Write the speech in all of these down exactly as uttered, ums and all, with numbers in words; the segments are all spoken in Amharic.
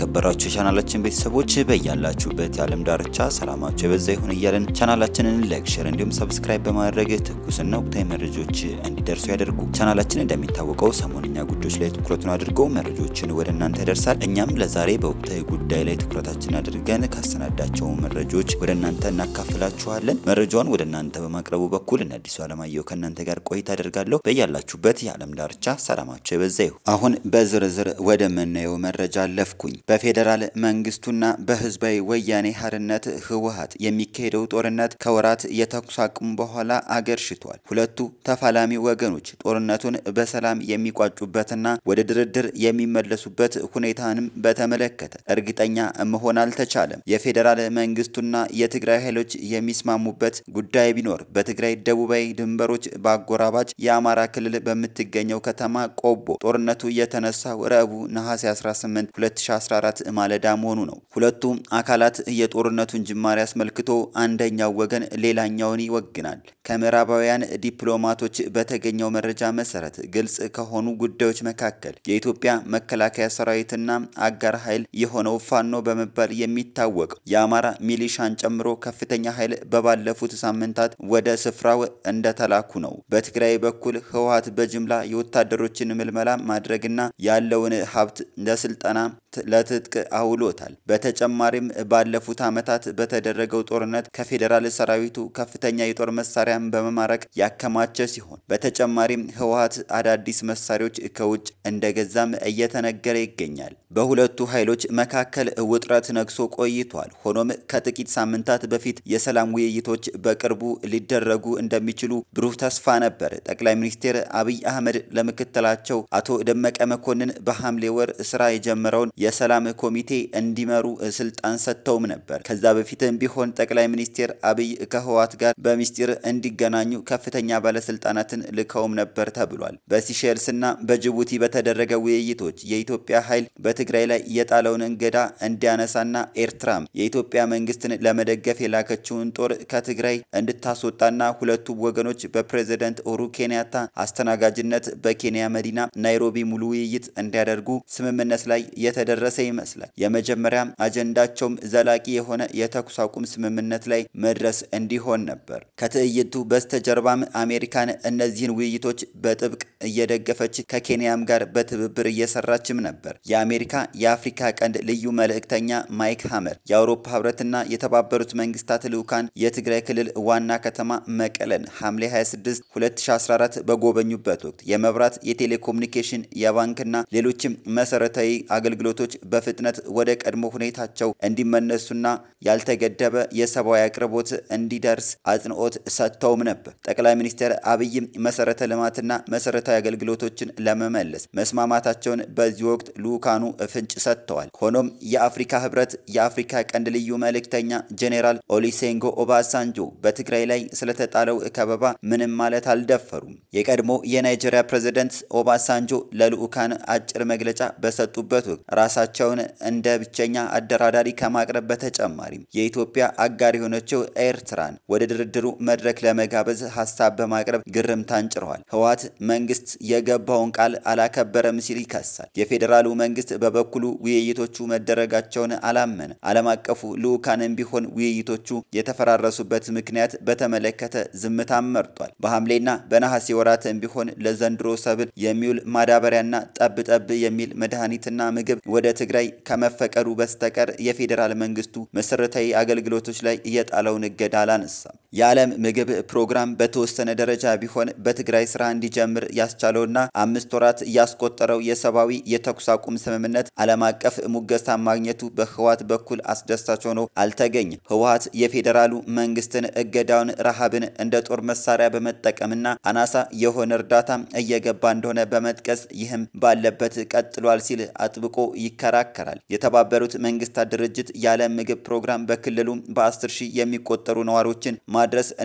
የተከበራችሁ ቻናላችን ቤተሰቦች በእያላችሁበት የዓለም ዳርቻ ሰላማችሁ ይበዛ ይሁን እያልን ቻናላችንን ላይክ፣ ሼር እንዲሁም ሰብስክራይብ በማድረግ ትኩስና ወቅታዊ መረጃዎች እንዲደርሱ ያደርጉ። ቻናላችን እንደሚታወቀው ሰሞንኛ ጉዳዮች ላይ ትኩረቱን አድርጎ መረጃዎችን ወደ እናንተ ያደርሳል። እኛም ለዛሬ በወቅታዊ ጉዳይ ላይ ትኩረታችንን አድርገን ካሰናዳቸው መረጃዎች ወደ እናንተ እናካፍላችኋለን። መረጃውን ወደ እናንተ በማቅረቡ በኩል አዲሱ አለማየሁ ከእናንተ ጋር ቆይታ አደርጋለሁ። በእያላችሁበት የዓለም ዳርቻ ሰላማችሁ ይበዛ ይሁን። አሁን በዝርዝር ወደ ምናየው መረጃ አለፍኩኝ። በፌደራል መንግስቱና በህዝባዊ ወያኔ ሓርነት ህወሓት የሚካሄደው ጦርነት ከወራት የተኩስ አቁም በኋላ አገርሽቷል። ሁለቱ ተፋላሚ ወገኖች ጦርነቱን በሰላም የሚቋጩበትና ወደ ድርድር የሚመለሱበት ሁኔታንም በተመለከተ እርግጠኛ መሆን አልተቻለም። የፌደራል መንግስቱና የትግራይ ኃይሎች የሚስማሙበት ጉዳይ ቢኖር በትግራይ ደቡባዊ ድንበሮች በአጎራባች የአማራ ክልል በምትገኘው ከተማ ቆቦ ጦርነቱ የተነሳው ረቡዕ ነሐሴ አስራ ስምንት ሁለት ሺህ አስራ አራት ማለዳ መሆኑ ነው። ሁለቱም አካላት የጦርነቱን ጅማሬ አስመልክቶ አንደኛው ወገን ሌላኛውን ይወግናል። ከምዕራባውያን ዲፕሎማቶች በተገኘው መረጃ መሰረት ግልጽ ከሆኑ ጉዳዮች መካከል የኢትዮጵያ መከላከያ ሰራዊትና አጋር ኃይል የሆነው ፋኖ በመባል የሚታወቅ የአማራ ሚሊሻን ጨምሮ ከፍተኛ ኃይል በባለፉት ሳምንታት ወደ ስፍራው እንደተላኩ ነው። በትግራይ በኩል ህወሓት በጅምላ የወታደሮችን ምልመላ ማድረግና ያለውን ሀብት ለስልጠና ለትጥቅ አውሎታል። በተጨማሪም ባለፉት ዓመታት በተደረገው ጦርነት ከፌደራል ሰራዊቱ ከፍተኛ የጦር መሳሪያን በመማረክ ያከማቸ ሲሆን በተጨማሪም ህወሓት አዳዲስ መሳሪያዎች ከውጭ እንደገዛም እየተነገረ ይገኛል። በሁለቱ ኃይሎች መካከል ውጥረት ነግሶ ቆይቷል። ሆኖም ከጥቂት ሳምንታት በፊት የሰላም ውይይቶች በቅርቡ ሊደረጉ እንደሚችሉ ብሩህ ተስፋ ነበር። ጠቅላይ ሚኒስትር አብይ አህመድ ለምክትላቸው አቶ ደመቀ መኮንን በሐምሌ ወር ስራ የጀመረውን የሰላም ኮሚቴ እንዲመሩ ስልጣን ሰጥተውም ነበር። ከዛ በፊትም ቢሆን ጠቅላይ ሚኒስትር አብይ ከህወሓት ጋር በሚስጥር እንዲገናኙ ከፍተኛ ባለስልጣናትን ልከውም ነበር ተብሏል። በሲሼልስና በጅቡቲ በተደረገ ውይይቶች የኢትዮጵያ ኃይል በትግራይ ላይ የጣለውን እንገዳ እንዲያነሳና ኤርትራም የኢትዮጵያ መንግስትን ለመደገፍ የላከችውን ጦር ከትግራይ እንድታስወጣና ሁለቱ ወገኖች በፕሬዝዳንት ኡሁሩ ኬንያታ አስተናጋጅነት በኬንያ መዲና ናይሮቢ ሙሉ ውይይት እንዲያደርጉ ስምምነት ላይ የተደረሰ ይመስላል። የመጀመሪያ አጀንዳቸውም ዘላቂ የሆነ የተኩስ አቁም ስምምነት ላይ መድረስ እንዲሆን ነበር። ከትዕይንቱ በስተጀርባም አሜሪካን እነዚህን ውይይቶች በጥብቅ እየደገፈች ከኬንያም ጋር በትብብር እየሰራችም ነበር። የአሜሪካ የአፍሪካ ቀንድ ልዩ መልእክተኛ ማይክ ሃመር የአውሮፓ ህብረትና የተባበሩት መንግስታት ልዑካን የትግራይ ክልል ዋና ከተማ መቀለን ሐምሌ ሃያ ስድስት ሁለት ሺህ አስራ አራት በጎበኙበት ወቅት የመብራት፣ የቴሌኮሙኒኬሽን፣ የባንክና ሌሎችም መሰረታዊ አገልግሎቶች በፍጥነት ወደ ቀድሞ ሁኔታቸው እንዲመለሱና ያልተገደበ የሰብአዊ አቅርቦት እንዲደርስ አጽንኦት ሰጥተውም ነበር። ጠቅላይ ሚኒስትር አብይ መሰረተ ልማትና መሰረታዊ አገልግሎቶችን ለመመለስ መስማማታቸውን በዚህ ወቅት ልዑካኑ ፍንጭ ሰጥተዋል። ሆኖም የአፍሪካ ህብረት የአፍሪካ ቀንድ ልዩ መልእክተኛ ጄኔራል ኦሉሴጉን ኦባሳንጆ በትግራይ ላይ ስለተጣለው ከበባ ምንም ማለት አልደፈሩም። የቀድሞ የናይጄሪያ ፕሬዝዳንት ኦባሳንጆ ለልዑካን አጭር መግለጫ በሰጡበት ወቅት ራሳቸውን እንደ ብቸኛ አደራዳሪ ከማቅረብ በተጨማሪም የኢትዮጵያ አጋር የሆነችው ኤርትራን ወደ ድርድሩ መድረክ ለመጋበዝ ሐሳብ በማቅረብ ግርምታን ጭረዋል። ህወሓት መንግስት የገባውን ቃል አላከበረም ሲል ይከሳል። የፌደራሉ መንግስት በበኩሉ ውይይቶቹ መደረጋቸውን አላመነ። ዓለም አቀፉ ልዑካንም ቢሆን ውይይቶቹ የተፈራረሱበት ምክንያት በተመለከተ ዝምታን መርጧል። በሐምሌና በነሐሴ ወራትም ቢሆን ለዘንድሮ ሰብል የሚውል ማዳበሪያና ጠብ ጠብ የሚል መድኃኒትና ምግብ ወደ ትግራይ ከመፈቀዱ በስተቀር የፌደራል መንግስቱ መሰረታዊ አገልግሎቶች ላይ የጣለውን እገዳ አላነሳም። የዓለም ምግብ ፕሮግራም በተወሰነ ደረጃ ቢሆን በትግራይ ስራ እንዲጀምር ያስቻለውና አምስት ወራት ያስቆጠረው የሰብአዊ የተኩስ አቁም ስምምነት ዓለም አቀፍ ሙገሳ ማግኘቱ በህወሓት በኩል አስደሳች ሆኖ አልተገኘም። ህወሓት የፌደራሉ መንግስትን እገዳውን ረሃብን እንደ ጦር መሳሪያ በመጠቀምና አናሳ የሆነ እርዳታ እየገባ እንደሆነ በመጥቀስ ይህም ባለበት ቀጥሏል ሲል አጥብቆ ይከራከራል። የተባበሩት መንግስታት ድርጅት የዓለም ምግብ ፕሮግራም በክልሉ በአስር ሺህ የሚቆጠሩ ነዋሪዎችን ማድረስ እንደተቻለ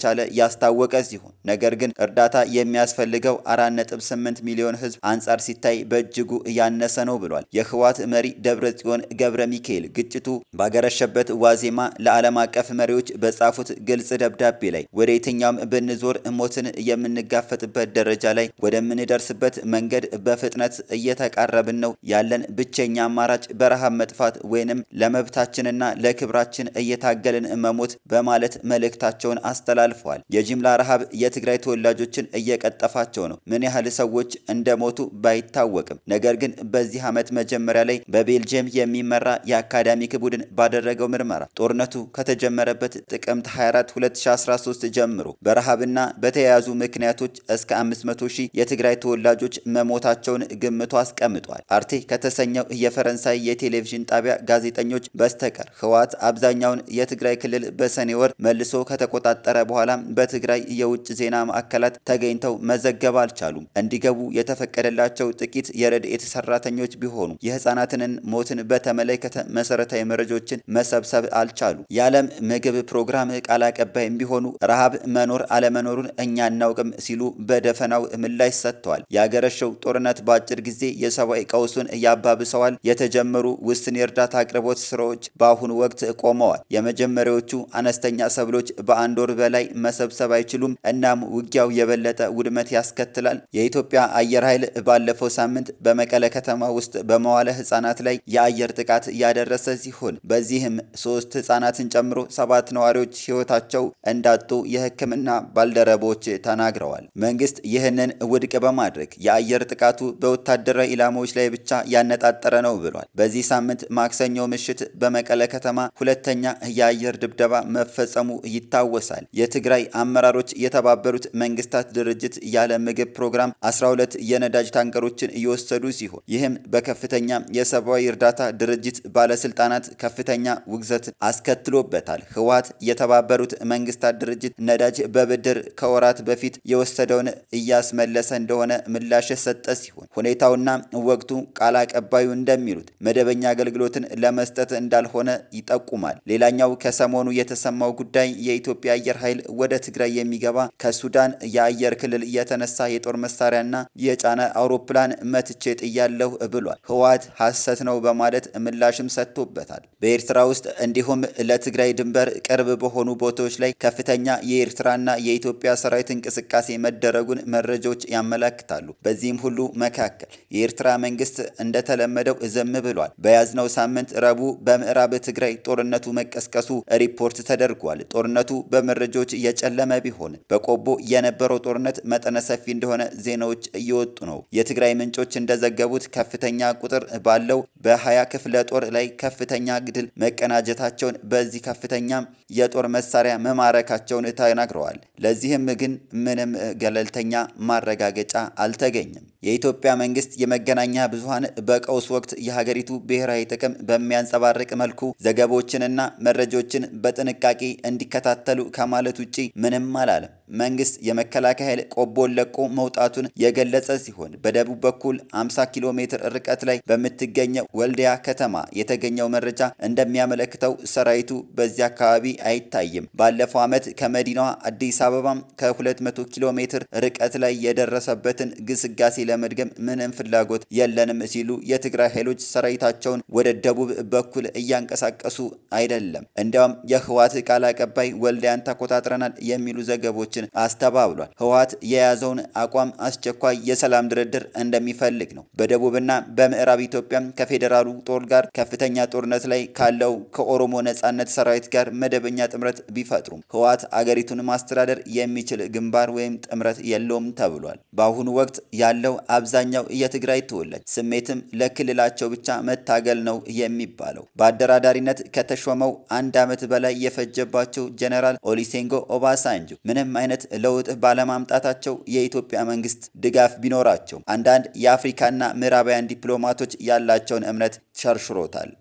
እንደቻለ ያስታወቀ ሲሆን ነገር ግን እርዳታ የሚያስፈልገው አራት ነጥብ ስምንት ሚሊዮን ህዝብ አንጻር ሲታይ በእጅጉ ያነሰ ነው ብሏል። የህወሓት መሪ ደብረጽዮን ገብረ ሚካኤል ግጭቱ ባገረሸበት ዋዜማ ለዓለም አቀፍ መሪዎች በጻፉት ግልጽ ደብዳቤ ላይ ወደ የትኛውም ብንዞር ሞትን የምንጋፈጥበት ደረጃ ላይ ወደምንደርስበት መንገድ በፍጥነት እየተቃረብን ነው። ያለን ብቸኛ አማራጭ በረሃብ መጥፋት ወይንም ለመብታችንና ለክብራችን እየታገልን መሞት በማለት መልእክታቸውን አስተላልፈዋል። የጅምላ ረሃብ የትግራይ ተወላጆችን እየቀጠፋቸው ነው። ምን ያህል ሰዎች እንደሞቱ ባይታወቅም ነገር ግን በዚህ ዓመት መጀመሪያ ላይ በቤልጂየም የሚመራ የአካዳሚክ ቡድን ባደረገው ምርመራ ጦርነቱ ከተጀመረበት ጥቅምት ሃያ አራት ሁለት ሺህ አስራ ሶስት ጀምሮ በረሃብና በተያያዙ ምክንያቶች እስከ አምስት መቶ ሺህ የትግራይ ተወላጆች መሞታቸውን ግምቱ አስቀምጧል። አርቴ ከተሰኘው የፈረንሳይ የቴሌቪዥን ጣቢያ ጋዜጠኞች በስተቀር ህወሓት አብዛኛውን የትግራይ ክልል በሰኔ ወር መልሶ ከተቆጣጠረ በኋላ በትግራይ የውጭ ዜና ማዕከላት ተገኝተው መዘገብ አልቻሉም። እንዲገቡ የተፈቀደላቸው ጥቂት የረድኤት ሰራተኞች ቢሆኑ የህፃናትን ሞትን በተመለከተ መሰረታዊ መረጃዎችን መሰብሰብ አልቻሉ። የዓለም ምግብ ፕሮግራም ቃል አቀባይም ቢሆኑ ረሃብ መኖር አለመኖሩን እኛ እናውቅም ሲሉ በደፈናው ምላሽ ሰጥተዋል። ያገረሸው ጦርነት በአጭር ጊዜ የሰብአዊ ቀውሱን ያባብሰዋል። የተጀመሩ ውስን የእርዳታ አቅርቦት ስራዎች በአሁኑ ወቅት ቆመዋል። የመጀመሪያዎቹ አነስተኛ ሰብሎች በአንድ ወር በላይ መሰብሰብ አይችሉም። እናም ውጊያው የበለጠ ውድመት ያስከትላል። የኢትዮጵያ አየር ኃይል ባለፈው ሳምንት በመቀለ ከተማ ውስጥ በመዋለ ህፃናት ላይ የአየር ጥቃት ያደረሰ ሲሆን በዚህም ሶስት ህፃናትን ጨምሮ ሰባት ነዋሪዎች ህይወታቸው እንዳጡ የህክምና ባልደረቦች ተናግረዋል። መንግስት ይህንን ውድቅ በማድረግ የአየር ጥቃቱ በወታደራዊ ኢላማዎች ላይ ብቻ ያነጣጠረ ነው ብሏል። በዚህ ሳምንት ማክሰኞ ምሽት በመቀለ ከተማ ሁለተኛ የአየር ድብደባ መፈጸሙ ይታወሳል። የትግራይ አመራሮች የተባበሩት መንግስታት ድርጅት የዓለም ምግብ ፕሮግራም አስራ ሁለት የነዳጅ ታንከሮችን እየወሰዱ ሲሆን ይህም በከፍተኛ የሰብአዊ እርዳታ ድርጅት ባለስልጣናት ከፍተኛ ውግዘት አስከትሎበታል። ህወሓት የተባበሩት መንግስታት ድርጅት ነዳጅ በብድር ከወራት በፊት የወሰደውን እያስመለሰ እንደሆነ ምላሽ የሰጠ ሲሆን ሁኔታውና ወቅቱ ቃል አቀባዩ እንደሚሉት መደበኛ አገልግሎትን ለመስጠት እንዳልሆነ ይጠቁማል። ሌላኛው ከሰሞኑ የተሰማው ጉዳይ የኢትዮጵያ አየር ኃይል ወደ ትግራይ የሚገባ ከሱዳን የአየር ክልል የተነሳ የጦር መሳሪያና የጫነ አውሮፕላን መትቼ ጥያለሁ ብሏል። ህወሓት ሐሰት ነው በማለት ምላሽም ሰጥቶበታል። በኤርትራ ውስጥ እንዲሁም ለትግራይ ድንበር ቅርብ በሆኑ ቦታዎች ላይ ከፍተኛ የኤርትራና የኢትዮጵያ ሰራዊት እንቅስቃሴ መደረጉን መረጃዎች ያመለክታሉ። በዚህም ሁሉ መካከል የኤርትራ መንግስት እንደተለመደው ዝም ብሏል። በያዝነው ሳምንት ረቡዕ በምዕራብ ትግራይ ጦርነቱ መቀስቀሱ ሪፖርት ተደርጓል። ጦርነቱ በመረጃዎች የጨለመ ቢሆን በቆቦ የነበረው ጦርነት መጠነ ሰፊ እንደሆነ ዜናዎች እየወጡ ነው። የትግራይ ምንጮች እንደዘገቡት ከፍተኛ ቁጥር ባለው በሀያ ክፍለ ጦር ላይ ከፍተኛ ግድል መቀናጀታቸውን በዚህ ከፍተኛ የጦር መሳሪያ መማረካቸውን ተናግረዋል። ለዚህም ግን ምንም ገለልተኛ ማረጋገጫ አልተገኘም። የኢትዮጵያ መንግስት የመገናኛ ብዙሃን በቀውስ ወቅት የሀገሪቱ ብሔራዊ ጥቅም በሚያንጸባርቅ መልኩ ዘገባዎችንና መረጃዎችን በጥንቃቄ እንዲከታተሉ ከማለት ውጪ ምንም አላለም። መንግስት የመከላከያ ኃይል ቆቦን ለቆ መውጣቱን የገለጸ ሲሆን በደቡብ በኩል አምሳ ኪሎ ሜትር ርቀት ላይ በምትገኘው ወልዲያ ከተማ የተገኘው መረጃ እንደሚያመለክተው ሰራዊቱ በዚያ አካባቢ አይታይም። ባለፈው ዓመት ከመዲናዋ አዲስ አበባ ከሁለት መቶ ኪሎ ሜትር ርቀት ላይ የደረሰበትን ግስጋሴ ለመድገም ምንም ፍላጎት የለንም ሲሉ የትግራይ ኃይሎች ሰራዊታቸውን ወደ ደቡብ በኩል እያንቀሳቀሱ አይደለም። እንዲያውም የህወሓት ቃል አቀባይ ወልዲያን ተቆጣጥረናል የሚሉ ዘገቦችን አስተባብሏል። ህወሓት የያዘውን አቋም አስቸኳይ የሰላም ድርድር እንደሚፈልግ ነው። በደቡብና በምዕራብ ኢትዮጵያ ከፌዴራሉ ጦር ጋር ከፍተኛ ጦርነት ላይ ካለው ከኦሮሞ ነጻነት ሰራዊት ጋር መደበኛ ጥምረት ቢፈጥሩም ህወሓት አገሪቱን ማስተዳደር የሚችል ግንባር ወይም ጥምረት የለውም ተብሏል። በአሁኑ ወቅት ያለው አብዛኛው የትግራይ ተወላጅ ስሜትም ለክልላቸው ብቻ መታገል ነው የሚባለው። በአደራዳሪነት ከተሾመው አንድ ዓመት በላይ የፈጀባቸው ጀነራል ኦሉሴጉን ኦባሳንጆ ምንም አይነት ለውጥ ባለማምጣታቸው የኢትዮጵያ መንግስት ድጋፍ ቢኖራቸው አንዳንድ የአፍሪካና ምዕራባውያን ዲፕሎማቶች ያላቸውን እምነት ሸርሽሮታል።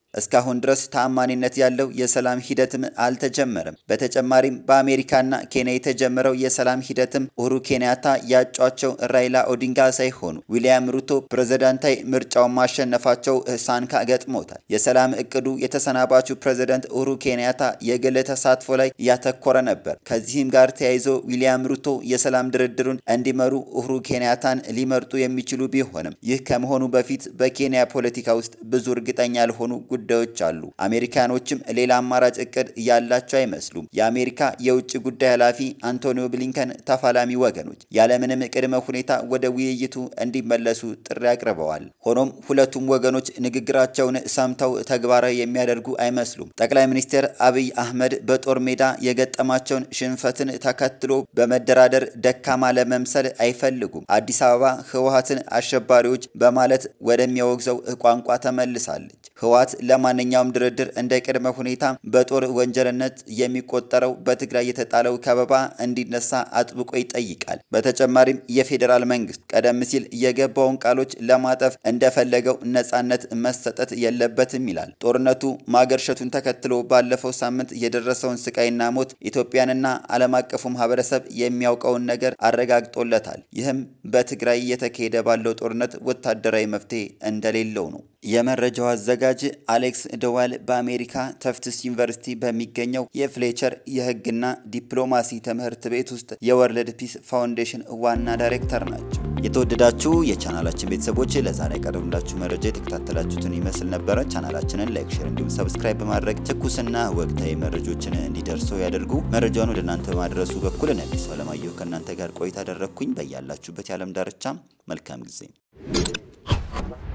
እስካሁን ድረስ ተአማኒነት ያለው የሰላም ሂደትም አልተጀመረም። በተጨማሪም በአሜሪካና ኬንያ የተጀመረው የሰላም ሂደትም ኡሁሩ ኬንያታ ያጯቸው ራይላ ኦዲንጋ ሳይሆኑ ዊሊያም ሩቶ ፕሬዝዳንታዊ ምርጫውን ማሸነፋቸው ሳንካ ገጥሞታል። የሰላም እቅዱ የተሰናባቹ ፕሬዝዳንት ኡሁሩ ኬንያታ የግል ተሳትፎ ላይ ያተኮረ ነበር። ከዚህም ጋር ተያይዞ ዊሊያም ሩቶ የሰላም ድርድሩን እንዲመሩ ኡሁሩ ኬንያታን ሊመርጡ የሚችሉ ቢሆንም ይህ ከመሆኑ በፊት በኬንያ ፖለቲካ ውስጥ ብዙ እርግጠኛ ያልሆኑ ጉዳዮች አሉ። አሜሪካኖችም ሌላ አማራጭ እቅድ ያላቸው አይመስሉም። የአሜሪካ የውጭ ጉዳይ ኃላፊ አንቶኒዮ ብሊንከን ተፋላሚ ወገኖች ያለምንም ቅድመ ሁኔታ ወደ ውይይቱ እንዲመለሱ ጥሪ አቅርበዋል። ሆኖም ሁለቱም ወገኖች ንግግራቸውን ሰምተው ተግባራዊ የሚያደርጉ አይመስሉም። ጠቅላይ ሚኒስትር አብይ አህመድ በጦር ሜዳ የገጠማቸውን ሽንፈትን ተከትሎ በመደራደር ደካማ ለመምሰል አይፈልጉም። አዲስ አበባ ህወሓትን አሸባሪዎች በማለት ወደሚያወግዘው ቋንቋ ተመልሳለች። ህወሓት ለማንኛውም ድርድር እንደ ቅድመ ሁኔታ በጦር ወንጀልነት የሚቆጠረው በትግራይ የተጣለው ከበባ እንዲነሳ አጥብቆ ይጠይቃል። በተጨማሪም የፌዴራል መንግስት ቀደም ሲል የገባውን ቃሎች ለማጠፍ እንደፈለገው ነጻነት መሰጠት የለበትም ይላል። ጦርነቱ ማገርሸቱን ተከትሎ ባለፈው ሳምንት የደረሰውን ስቃይና ሞት ኢትዮጵያንና ዓለም አቀፉ ማህበረሰብ የሚያውቀውን ነገር አረጋግጦለታል። ይህም በትግራይ የተካሄደ ባለው ጦርነት ወታደራዊ መፍትሄ እንደሌለው ነው። የመረጃው አዘጋጅ አሌክስ ደዋል በአሜሪካ ተፍትስ ዩኒቨርሲቲ በሚገኘው የፍሌቸር የህግና ዲፕሎማሲ ትምህርት ቤት ውስጥ የወርልድ ፒስ ፋውንዴሽን ዋና ዳይሬክተር ናቸው። የተወደዳችሁ የቻናላችን ቤተሰቦች ለዛሬ ያቀረብንላችሁ መረጃ የተከታተላችሁትን ይመስል ነበር። ቻናላችንን ላይክ፣ ሼር እንዲሁም ሰብስክራይብ በማድረግ ትኩስና ወቅታዊ መረጃዎችን እንዲደርሱ ያደርጉ። መረጃውን ወደ እናንተ በማድረሱ በኩል ነብዩ ሰለማየሁ ከእናንተ ጋር ቆይታ አደረኩኝ። በያላችሁበት የዓለም ዳርቻ መልካም ጊዜ